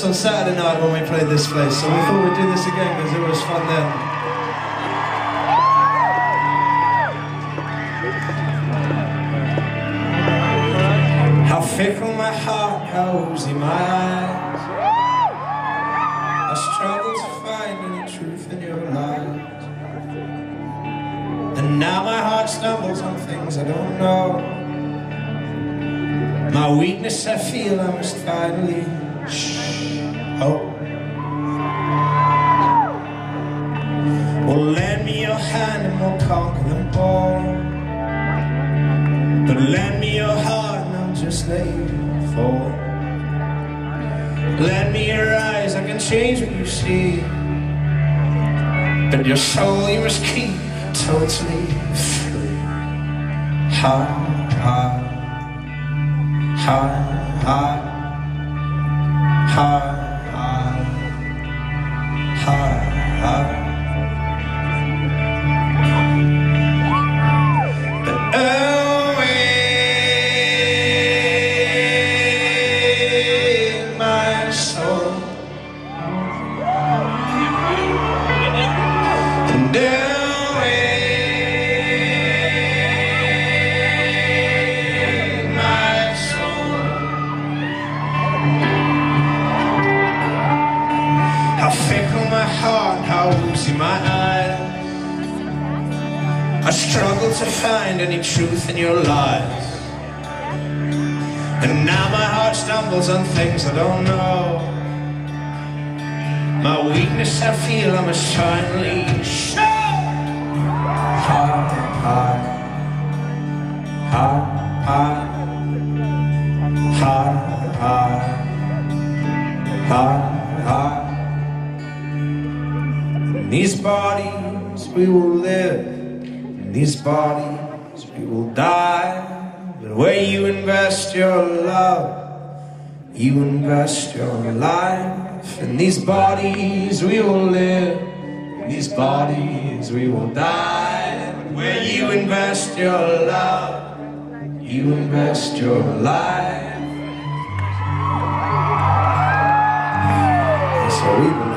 this on Saturday night when we played this place, so we thought we'd do this again because it was fun then. How fickle my heart, how oozy my eyes. I struggle to find any truth in your lies. And now my heart stumbles on things I don't know. My weakness I feel I must finally oh. Well, lend me your hand and we'll conquer them all. But lend me your heart and I'll just let you fall. Lend me your eyes, I can change what you see. But your soul you must keep totally free. Ha, ha. Ha, ha, ha, ha, ha, ha. But away, my soul, and how fickle my heart, how oozy my eyes. I struggle to find any truth in your lies. And now my heart stumbles on things I don't know. My weakness I feel I must finally show. Ha, ha, ha, ha, ha, ha, ha, ha. In these bodies we will live, in these bodies we will die. But where you invest your love, you invest your life. In these bodies we will live, in these bodies we will die. But where you invest your love, you invest your life. That's what we believe.